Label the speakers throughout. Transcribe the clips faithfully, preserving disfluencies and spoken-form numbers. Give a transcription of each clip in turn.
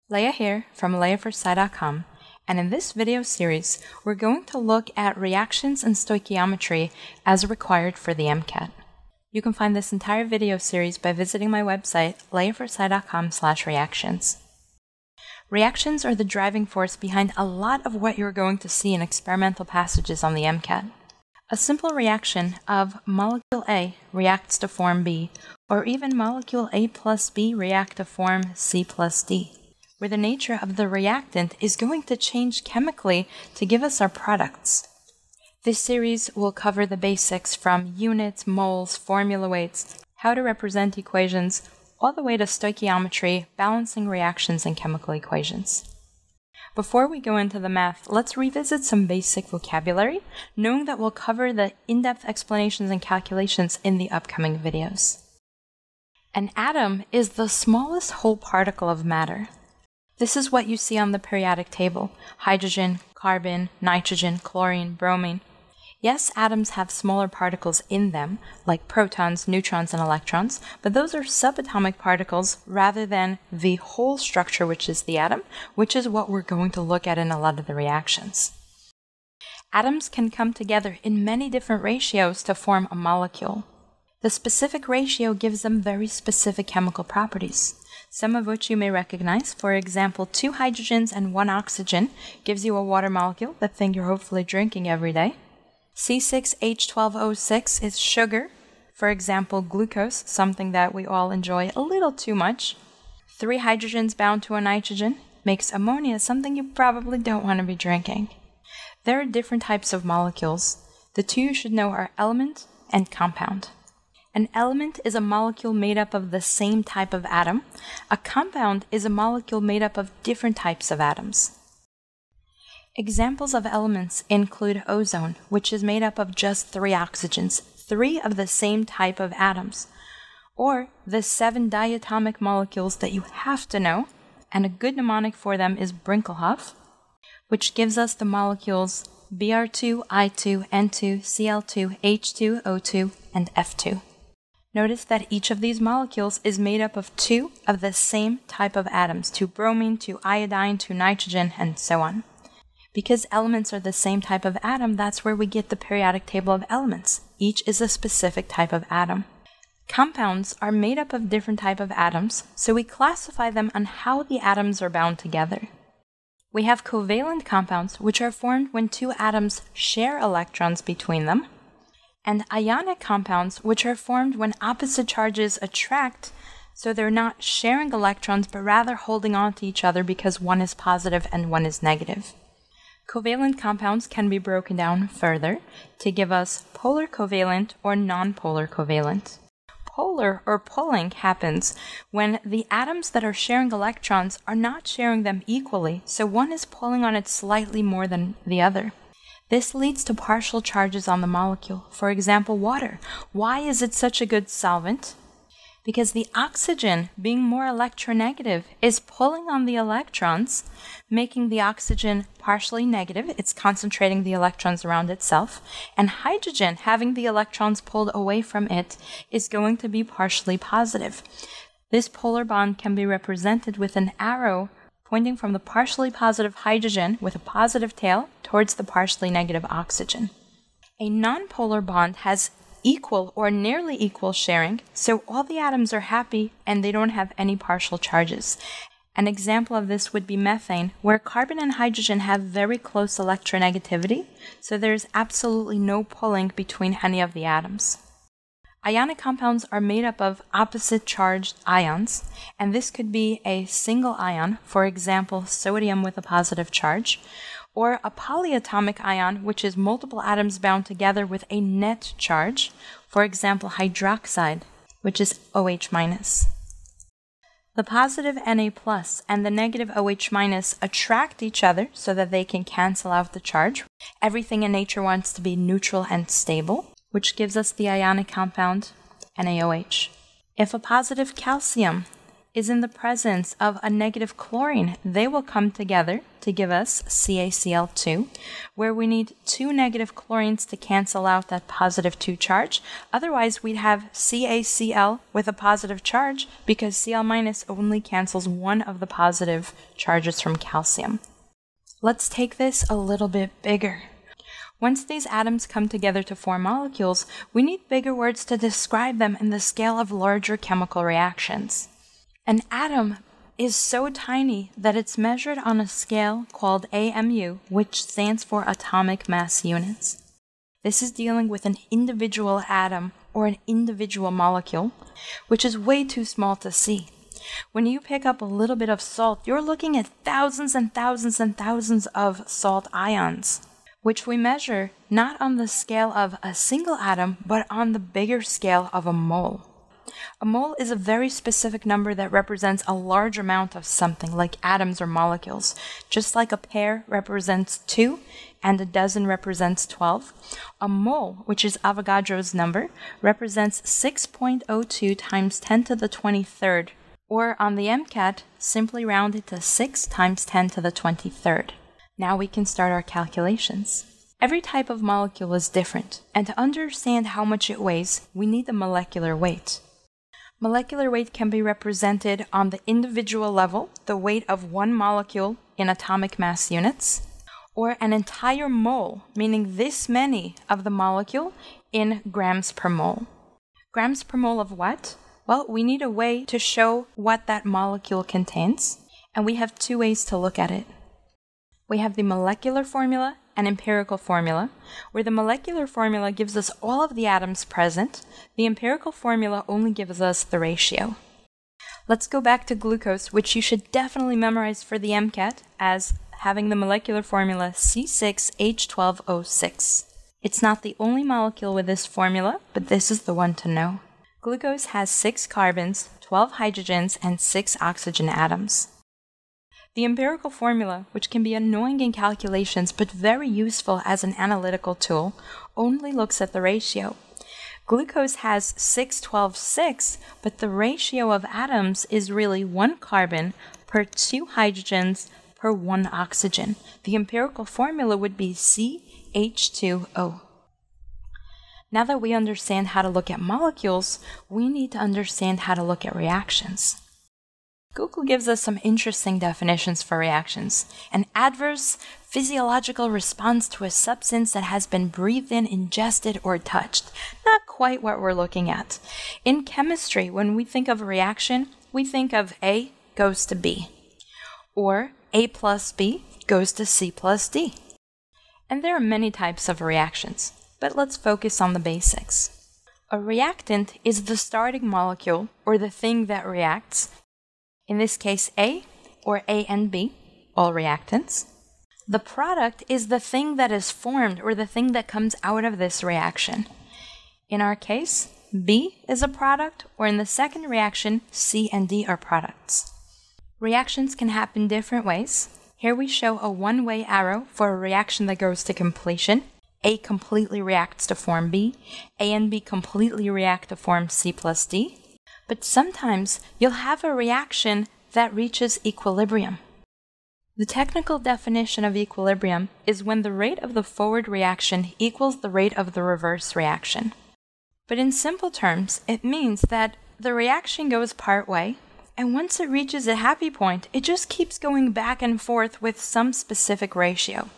Speaker 1: Leah here from leah for sci dot com, and in this video series, we're going to look at reactions and stoichiometry as required for the MCAT. You can find this entire video series by visiting my website, leah for sci dot com slash reactions. Reactions are the driving force behind a lot of what you're going to see in experimental passages on the MCAT. A simple reaction of molecule A reacts to form B, or even molecule A plus B react to form C plus D, where the nature of the reactant is going to change chemically to give us our products. This series will cover the basics from units, moles, formula weights, how to represent equations, all the way to stoichiometry, balancing reactions and chemical equations. Before we go into the math, let's revisit some basic vocabulary, knowing that we'll cover the in-depth explanations and calculations in the upcoming videos. An atom is the smallest whole particle of matter. This is what you see on the periodic table: hydrogen, carbon, nitrogen, chlorine, bromine. Yes, atoms have smaller particles in them, like protons, neutrons, and electrons, but those are subatomic particles rather than the whole structure, which is the atom, which is what we're going to look at in a lot of the reactions. Atoms can come together in many different ratios to form a molecule. The specific ratio gives them very specific chemical properties, some of which you may recognize. For example, two hydrogens and one oxygen gives you a water molecule, the thing you're hopefully drinking every day. C six H twelve O six is sugar, for example, glucose, something that we all enjoy a little too much. Three hydrogens bound to a nitrogen makes ammonia, something you probably don't want to be drinking. There are different types of molecules. The two you should know are element and compound. An element is a molecule made up of the same type of atom. A compound is a molecule made up of different types of atoms. Examples of elements include ozone, which is made up of just three oxygens, three of the same type of atoms, or the seven diatomic molecules that you have to know, and a good mnemonic for them is Brinkelhoff, which gives us the molecules B R two, I two, N two, C L two, H two, O two, and F two. Notice that each of these molecules is made up of two of the same type of atoms, two bromine, two iodine, two nitrogen, and so on. Because elements are the same type of atom, that's where we get the periodic table of elements. Each is a specific type of atom. Compounds are made up of different types of atoms, so we classify them on how the atoms are bound together. We have covalent compounds, which are formed when two atoms share electrons between them, and ionic compounds, which are formed when opposite charges attract, so they're not sharing electrons, but rather holding on to each other because one is positive and one is negative. Covalent compounds can be broken down further to give us polar covalent or nonpolar covalent. Polar or pulling happens when the atoms that are sharing electrons are not sharing them equally, so one is pulling on it slightly more than the other. This leads to partial charges on the molecule. For example, water. Why is it such a good solvent? Because the oxygen, being more electronegative, is pulling on the electrons, making the oxygen partially negative. It's concentrating the electrons around itself. And hydrogen, having the electrons pulled away from it, is going to be partially positive. This polar bond can be represented with an arrow pointing from the partially positive hydrogen with a positive tail towards the partially negative oxygen. A nonpolar bond has equal or nearly equal sharing, so all the atoms are happy and they don't have any partial charges. An example of this would be methane, where carbon and hydrogen have very close electronegativity, so there's absolutely no pulling between any of the atoms. Ionic compounds are made up of opposite charged ions, and this could be a single ion, for example, sodium with a positive charge, or a polyatomic ion, which is multiple atoms bound together with a net charge, for example, hydroxide, which is OH minus. The positive Na plus and the negative OH minus attract each other so that they can cancel out the charge. Everything in nature wants to be neutral and stable, which gives us the ionic compound N A O H. If a positive calcium is in the presence of a negative chlorine. They will come together to give us C A C L two, where we need two negative chlorines to cancel out that positive two charge. Otherwise, we'd have C A C L with a positive charge because Cl- only cancels one of the positive charges from calcium. Let's take this a little bit bigger. Once these atoms come together to form molecules, we need bigger words to describe them in the scale of larger chemical reactions. An atom is so tiny that it's measured on a scale called A M U, which stands for atomic mass units. This is dealing with an individual atom or an individual molecule, which is way too small to see. When you pick up a little bit of salt, you're looking at thousands and thousands and thousands of salt ions, which we measure not on the scale of a single atom, but on the bigger scale of a mole. A mole is a very specific number that represents a large amount of something, like atoms or molecules. Just like a pair represents two and a dozen represents twelve, a mole, which is Avogadro's number, represents six point zero two times ten to the twenty-third, or on the MCAT, simply round it to six times ten to the twenty-third. Now we can start our calculations. Every type of molecule is different, and to understand how much it weighs, we need the molecular weight. Molecular weight can be represented on the individual level, the weight of one molecule in atomic mass units, or an entire mole, meaning this many of the molecule in grams per mole. Grams per mole of what? Well, we need a way to show what that molecule contains, and we have two ways to look at it. We have the molecular formula and empirical formula, where the molecular formula gives us all of the atoms present. The empirical formula only gives us the ratio. Let's go back to glucose, which you should definitely memorize for the MCAT as having the molecular formula C six H twelve O six. It's not the only molecule with this formula, but this is the one to know. Glucose has six carbons, twelve hydrogens, and six oxygen atoms. The empirical formula, which can be annoying in calculations but very useful as an analytical tool, only looks at the ratio. Glucose has six, twelve, six, but the ratio of atoms is really one carbon per two hydrogens per one oxygen. The empirical formula would be C H two O. Now that we understand how to look at molecules, we need to understand how to look at reactions. Google gives us some interesting definitions for reactions: an adverse physiological response to a substance that has been breathed in, ingested, or touched. Not quite what we're looking at. In chemistry, when we think of a reaction, we think of A goes to B, or A plus B goes to C plus D. And there are many types of reactions, but let's focus on the basics. A reactant is the starting molecule, or the thing that reacts. In this case, A, or A and B, all reactants. The product is the thing that is formed, or the thing that comes out of this reaction. In our case, B is a product, or in the second reaction, C and D are products. Reactions can happen different ways. Here we show a one-way arrow for a reaction that goes to completion. A completely reacts to form B, A and B completely react to form C plus D. But sometimes you'll have a reaction that reaches equilibrium. The technical definition of equilibrium is when the rate of the forward reaction equals the rate of the reverse reaction. But in simple terms, it means that the reaction goes part way, and once it reaches a happy point, it just keeps going back and forth with some specific ratio.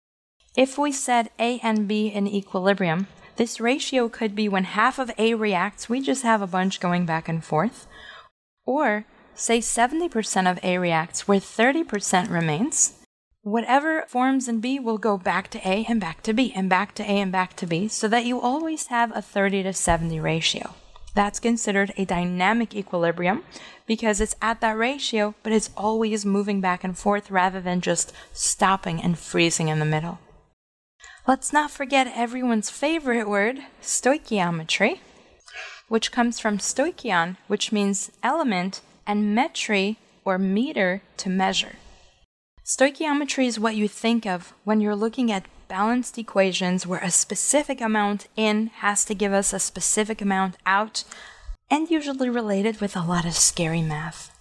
Speaker 1: If we set A and B in equilibrium, this ratio could be when half of A reacts, we just have a bunch going back and forth. Or, say seventy percent of A reacts, where thirty percent remains. Whatever forms in B will go back to A and back to B, and back to A and back to B, so that you always have a thirty to seventy ratio. That's considered a dynamic equilibrium, because it's at that ratio, but it's always moving back and forth rather than just stopping and freezing in the middle. Let's not forget everyone's favorite word, stoichiometry, which comes from stoichion, which means element, and metry, or meter, to measure. Stoichiometry is what you think of when you're looking at balanced equations where a specific amount in has to give us a specific amount out, and usually related with a lot of scary math.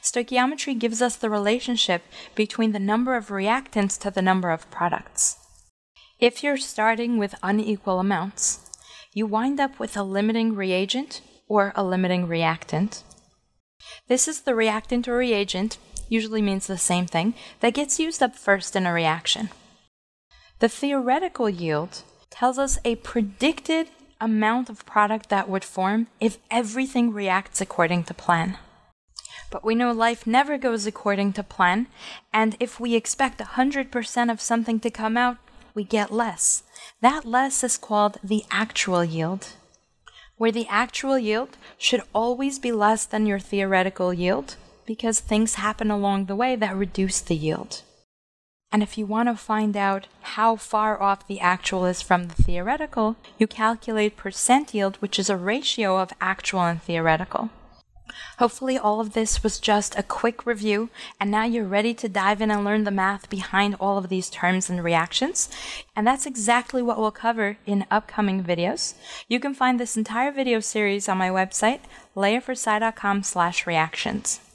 Speaker 1: Stoichiometry gives us the relationship between the number of reactants to the number of products. If you're starting with unequal amounts, you wind up with a limiting reagent or a limiting reactant. This is the reactant or reagent, usually means the same thing, that gets used up first in a reaction. The theoretical yield tells us a predicted amount of product that would form if everything reacts according to plan. But we know life never goes according to plan, and if we expect one hundred percent of something to come out, we get less. That less is called the actual yield, where the actual yield should always be less than your theoretical yield because things happen along the way that reduce the yield. And if you want to find out how far off the actual is from the theoretical, you calculate percent yield, which is a ratio of actual and theoretical. Hopefully all of this was just a quick review, and now you're ready to dive in and learn the math behind all of these terms and reactions. And that's exactly what we'll cover in upcoming videos. You can find this entire video series on my website, leah for sci dot com slash reactions.